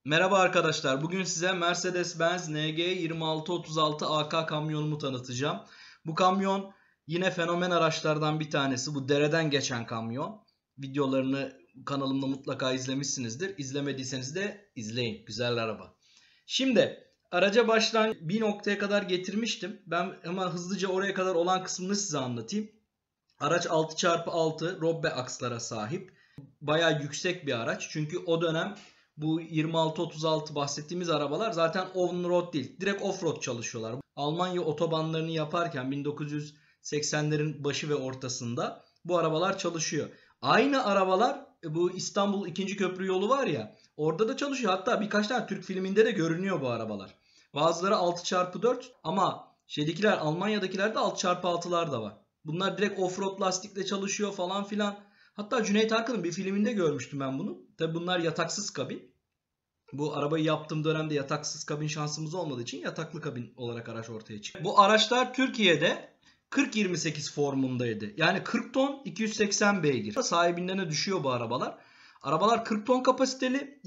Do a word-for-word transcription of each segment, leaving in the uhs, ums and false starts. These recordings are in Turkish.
Merhaba arkadaşlar. Bugün size Mercedes-Benz N G yirmi altı otuz altı A K kamyonumu tanıtacağım. Bu kamyon yine fenomen araçlardan bir tanesi. Bu dereden geçen kamyon. Videolarını kanalımda mutlaka izlemişsinizdir. İzlemediyseniz de izleyin. Güzel araba. Şimdi araca baştan bir noktaya kadar getirmiştim. Ben ama hızlıca oraya kadar olan kısmını size anlatayım. Araç altı çarpı altı Robbe akslara sahip. Bayağı yüksek bir araç. Çünkü o dönem bu yirmi altı otuz altı bahsettiğimiz arabalar zaten on-road değil. Direkt off-road çalışıyorlar. Almanya otobanlarını yaparken bin dokuz yüz seksenlerin başı ve ortasında bu arabalar çalışıyor. Aynı arabalar bu İstanbul ikinci köprü yolu var ya, orada da çalışıyor. Hatta birkaç tane Türk filminde de görünüyor bu arabalar. Bazıları altı çarpı dört ama şeydekiler, Almanya'dakilerde altı çarpı altılar da var. Bunlar direkt off-road lastikle çalışıyor falan filan. Hatta Cüneyt Arkın'ın bir filminde görmüştüm ben bunu. Tabi bunlar yataksız kabin. Bu arabayı yaptığım dönemde yataksız kabin şansımız olmadığı için yataklı kabin olarak araç ortaya çıktı. Bu araçlar Türkiye'de kırk yirmi sekiz formundaydı. Yani kırk ton iki yüz seksen beygir. Sahibinden düşüyor bu arabalar. Arabalar kırk ton kapasiteli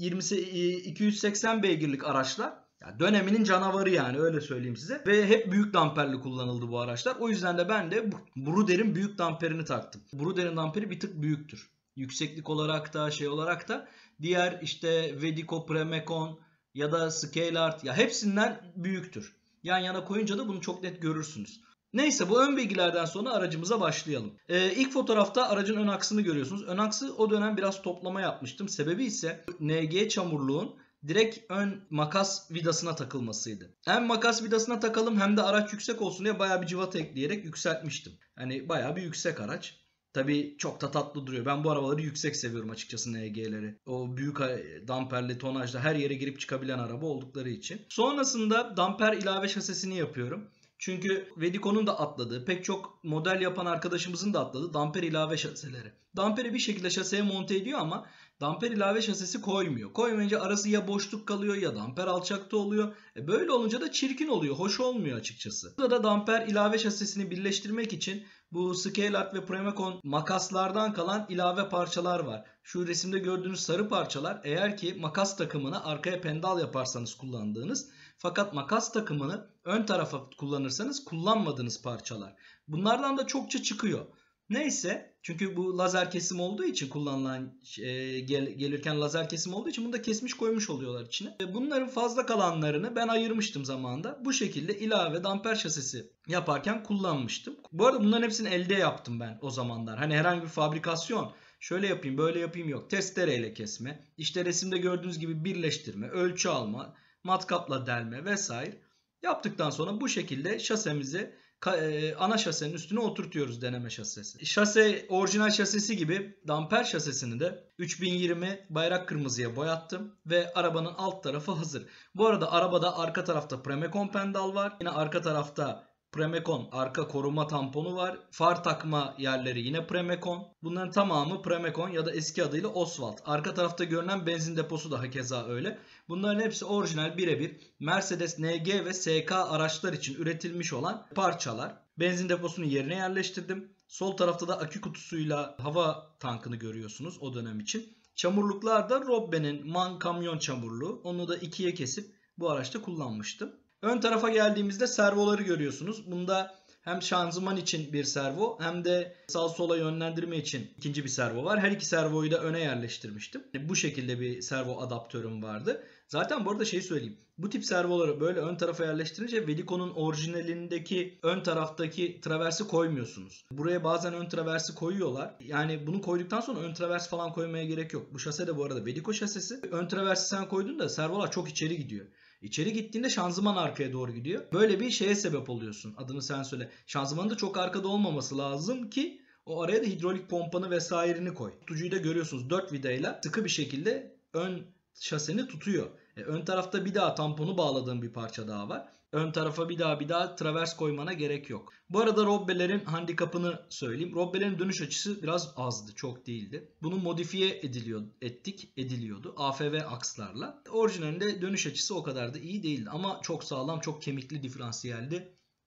iki yüz seksen beygirlik araçlar. Yani döneminin canavarı, yani öyle söyleyeyim size. Ve hep büyük damperli kullanıldı bu araçlar. O yüzden de ben de Bruder'in büyük damperini taktım. Bruder'in damperi bir tık büyüktür. Yükseklik olarak da şey olarak da diğer işte Vedico, Premecon ya da Scalart ya hepsinden büyüktür. Yan yana koyunca da bunu çok net görürsünüz. Neyse, bu ön bilgilerden sonra aracımıza başlayalım. Ee, ilk fotoğrafta aracın ön aksını görüyorsunuz. Ön aksı o dönem biraz toplama yapmıştım. Sebebi ise N G çamurluğun direkt ön makas vidasına takılmasıydı. Hem makas vidasına takalım hem de araç yüksek olsun diye bayağı bir cıvata ekleyerek yükseltmiştim. Hani bayağı bir yüksek araç. Tabii çok da tatlı duruyor. Ben bu arabaları yüksek seviyorum açıkçası, N G'leri. O büyük damperli tonajda her yere girip çıkabilen araba oldukları için. Sonrasında damper ilave şasisini yapıyorum. Çünkü Vedico'nun da atladığı, pek çok model yapan arkadaşımızın da atladığı damper ilave şasileri. Damperi bir şekilde şaseye monte ediyor ama damper ilave şasisi koymuyor. Koymayınca arası ya boşluk kalıyor ya damper alçakta oluyor. E böyle olunca da çirkin oluyor. Hoş olmuyor açıkçası. Burada da damper ilave şasisini birleştirmek için bu Scalart ve Premecon makaslardan kalan ilave parçalar var. Şu resimde gördüğünüz sarı parçalar, eğer ki makas takımını arkaya pendal yaparsanız kullandığınız, fakat makas takımını ön tarafa kullanırsanız kullanmadığınız parçalar. Bunlardan da çokça çıkıyor. Neyse, çünkü bu lazer kesim olduğu için kullanılan e, gel, gelirken lazer kesim olduğu için bunu da kesmiş koymuş oluyorlar içine. E, bunların fazla kalanlarını ben ayırmıştım zamanında. Bu şekilde ilave damper şasisi yaparken kullanmıştım. Bu arada bunların hepsini elde yaptım ben o zamanlar. Hani herhangi bir fabrikasyon, şöyle yapayım böyle yapayım yok. Testereyle kesme, işte resimde gördüğünüz gibi birleştirme, ölçü alma, matkapla delme vesaire yaptıktan sonra bu şekilde şasemizi ana şasenin üstüne oturtuyoruz, deneme şasisi. Şase orijinal şasisi gibi damper şasisini de üç bin yirmi bayrak kırmızıya boyattım ve arabanın alt tarafı hazır. Bu arada arabada arka tarafta Premecon pendal var. Yine arka tarafta Premecon arka koruma tamponu var. Far takma yerleri yine Premecon. Bunların tamamı Premecon ya da eski adıyla Oswald. Arka tarafta görünen benzin deposu da hakeza öyle. Bunların hepsi orijinal, birebir Mercedes N G ve S K araçlar için üretilmiş olan parçalar. Benzin deposunun yerine yerleştirdim. Sol tarafta da akü kutusuyla hava tankını görüyorsunuz o dönem için. Çamurluklar da Robbe'nin MAN kamyon çamurluğu. Onu da ikiye kesip bu araçta kullanmıştım. Ön tarafa geldiğimizde servoları görüyorsunuz. Bunda hem şanzıman için bir servo hem de sağ sola yönlendirme için ikinci bir servo var. Her iki servoyu da öne yerleştirmiştim. Bu şekilde bir servo adaptörüm vardı. Zaten bu arada şeyi söyleyeyim. Bu tip servoları böyle ön tarafa yerleştirince Vedico'nun orijinalindeki ön taraftaki traversi koymuyorsunuz. Buraya bazen ön traversi koyuyorlar. Yani bunu koyduktan sonra ön travers falan koymaya gerek yok. Bu şase de bu arada Vedico şasesi. Ön traversi sen koydun da servolar çok içeri gidiyor. İçeri gittiğinde şanzıman arkaya doğru gidiyor. Böyle bir şeye sebep oluyorsun. Adını sen söyle. Şanzımanın da çok arkada olmaması lazım ki o araya da hidrolik pompanı vesairini koy. Tutucuyu da görüyorsunuz, dört vidayla sıkı bir şekilde ön şaseni tutuyor. E, ön tarafta bir daha tamponu bağladığım bir parça daha var. Ön tarafa bir daha bir daha travers koymana gerek yok. Bu arada Robbe'lerin handikapını söyleyeyim. Robbe'lerin dönüş açısı biraz azdı, çok değildi. Bunu modifiye ediliyor, ettik, ediliyordu. A F V akslarla. Orijinalinde dönüş açısı o kadar da iyi değildi ama çok sağlam, çok kemikli diferansiyeldi.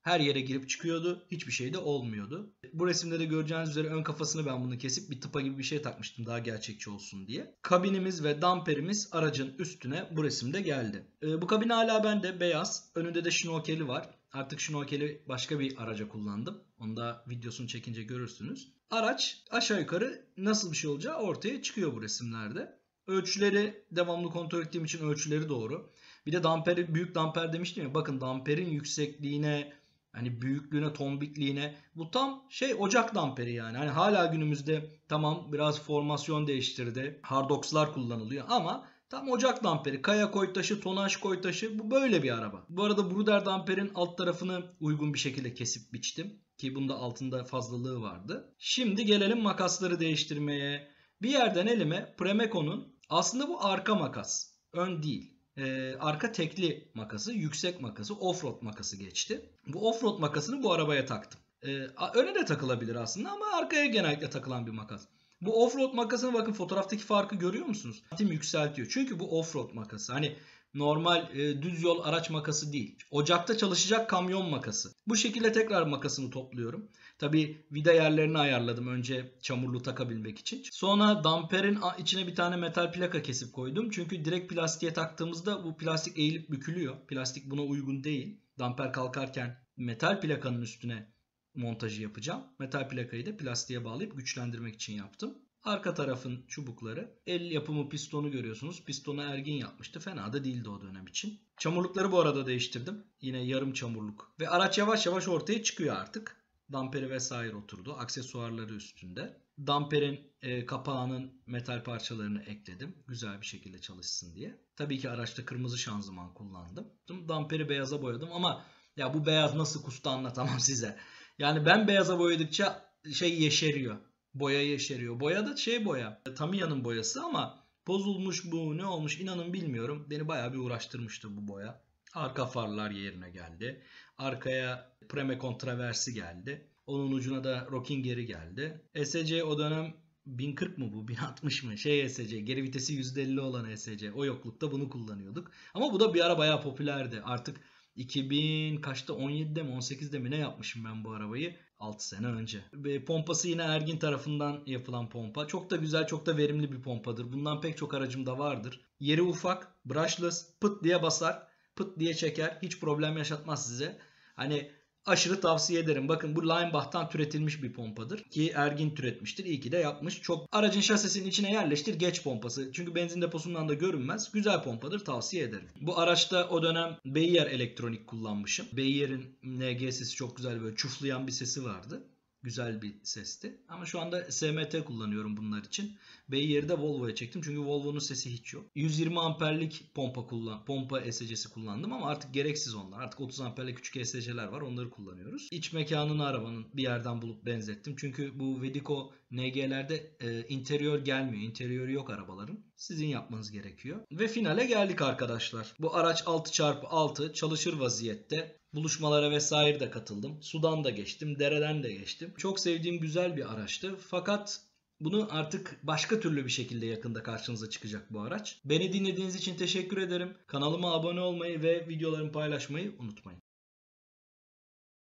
Her yere girip çıkıyordu. Hiçbir şey de olmuyordu. Bu resimde de göreceğiniz üzere ön kafasını ben bunu kesip bir tıpa gibi bir şey takmıştım daha gerçekçi olsun diye. Kabinimiz ve damperimiz aracın üstüne bu resimde geldi. Ee, bu kabin hala bende beyaz. Önünde de şnorkeli var. Artık şnorkeli başka bir araca kullandım. Onu da videosunu çekince görürsünüz. Araç aşağı yukarı nasıl bir şey olacağı ortaya çıkıyor bu resimlerde. Ölçüleri devamlı kontrol ettiğim için ölçüleri doğru. Bir de damperi, büyük damper demiştim ya. Bakın damperin yüksekliğine, hani büyüklüğüne, tombikliğine, bu tam şey ocak damperi yani. Hani hala günümüzde tamam biraz formasyon değiştirdi. Hardox'lar kullanılıyor ama tam ocak damperi. Kaya koytaşı, tonaj koytaşı, bu böyle bir araba. Bu arada Bruder damperin alt tarafını uygun bir şekilde kesip biçtim. Ki bunda altında fazlalığı vardı. Şimdi gelelim makasları değiştirmeye. Bir yerden elime Premeco'nun, aslında bu arka makas, ön değil. Ee, arka tekli makası, yüksek makası, offroad makası geçti. Bu offroad makasını bu arabaya taktım. Ee, öne de takılabilir aslında ama arkaya genellikle takılan bir makas. Bu offroad makasını bakın, fotoğraftaki farkı görüyor musunuz? Santim yükseltiyor. Çünkü bu offroad makası. Hani normal e, düz yol araç makası değil. Ocakta çalışacak kamyon makası. Bu şekilde tekrar makasını topluyorum. Tabi vida yerlerini ayarladım önce çamurlu takabilmek için. Sonra damperin içine bir tane metal plaka kesip koydum. Çünkü direkt plastiğe taktığımızda bu plastik eğilip bükülüyor. Plastik buna uygun değil. Damper kalkarken metal plakanın üstüne montajı yapacağım. Metal plakayı da plastiğe bağlayıp güçlendirmek için yaptım. Arka tarafın çubukları. El yapımı pistonu görüyorsunuz. Pistonu Ergin yapmıştı. Fena da değildi o dönem için. Çamurlukları bu arada değiştirdim. Yine yarım çamurluk. Ve araç yavaş yavaş ortaya çıkıyor artık. Damperi vesaire oturdu. Aksesuarları üstünde. Damperin e, kapağının metal parçalarını ekledim. Güzel bir şekilde çalışsın diye. Tabii ki araçta kırmızı şanzıman kullandım. Damperi beyaza boyadım ama ya bu beyaz nasıl kustu anlatamam size. Yani ben beyaza boyadıkça şey yeşeriyor. Boya yeşeriyor. Boya da şey boya. Tamiya'nın boyası ama bozulmuş bu, ne olmuş inanın bilmiyorum. Beni bayağı bir uğraştırmıştı bu boya. Arka farlar yerine geldi. Arkaya Premecon traversi geldi. Onun ucuna da Rockinger'i geldi. S C o dönem bin kırk mı bu? bin altmış mı? Şey S C. Geri vitesi yüzde elli olan S C. O yoklukta bunu kullanıyorduk. Ama bu da bir ara bayağı popülerdi. Artık iki bin kaçta, on yedide mi on sekizde mi ne yapmışım ben bu arabayı? altı sene önce. Pompası yine Ergin tarafından yapılan pompa. Çok da güzel, çok da verimli bir pompadır. Bundan pek çok aracımda vardır. Yeri ufak, brushless, pıt diye basar, pıt diye çeker. Hiç problem yaşatmaz size. Hani aşırı tavsiye ederim. Bakın bu Leinbach'tan türetilmiş bir pompadır. Ki Ergin türetmiştir. İyi ki de yapmış. Çok aracın şasisinin içine yerleştir geç pompası. Çünkü benzin deposundan da görünmez. Güzel pompadır. Tavsiye ederim. Bu araçta o dönem Beyer elektronik kullanmışım. Beyer'in N G sesi çok güzel, böyle çuflayan bir sesi vardı. Güzel bir sesti. Ama şu anda S M T kullanıyorum bunlar için. Beyer'i de Volvo'ya çektim. Çünkü Volvo'nun sesi hiç yok. yüz yirmi amperlik pompa kullan, pompa E S C'si kullandım ama artık gereksiz onlar. Artık otuz amperlik küçük E S C'ler var. Onları kullanıyoruz. İç mekanını arabanın bir yerden bulup benzettim. Çünkü bu Vedeco N G'lerde e, interior gelmiyor. İnteriörü yok arabaların. Sizin yapmanız gerekiyor. Ve finale geldik arkadaşlar. Bu araç altı çarpı altı çalışır vaziyette. Buluşmalara vesaire de katıldım. Sudan da geçtim, dereden de geçtim. Çok sevdiğim güzel bir araçtı. Fakat bunu artık başka türlü bir şekilde yakında karşınıza çıkacak bu araç. Beni dinlediğiniz için teşekkür ederim. Kanalıma abone olmayı ve videolarımı paylaşmayı unutmayın.